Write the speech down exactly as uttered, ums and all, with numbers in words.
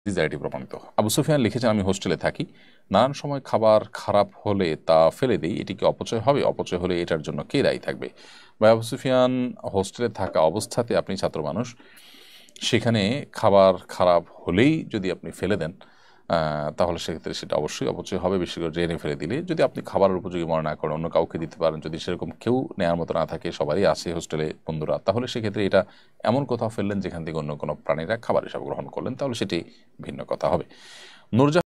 ডিজায়ারটি প্রমাণিত। আবু সুফিয়ান লিখেছেন, আমি হোস্টেলে থাকি, নানান সময় খাবার খারাপ হলে তা ফেলে দিই, এটি কি অপচয় হবে? অপচয় হলে এটার জন্য কে দায়ী থাকবে? ভাই আবু সুফিয়ান, হোস্টেলে থাকা অবস্থাতে আপনি ছাত্র মানুষ, সেখানে খাবার খারাপ হলেই যদি আপনি ফেলে দেন তাহলে সেক্ষেত্রে সেটা অবশ্যই অপচয় হবে, বেশি করে ড্রেনে ফেলে দিলে। যদি আপনি খাবারের উপযোগী মনে না করেন, অন্য কাউকে দিতে পারেন, যদি সেরকম কেউ নেওয়ার মতো না থাকে, সবারই আছে হোস্টেলে বন্ধুরা, তাহলে সেক্ষেত্রে এটা এমন কোথাও ফেললেন যেখান থেকে অন্য কোনো প্রাণীরা খাবার হিসাবে গ্রহণ করলেন, তাহলে সেটি ভিন্ন কথা হবে। নূরজাহান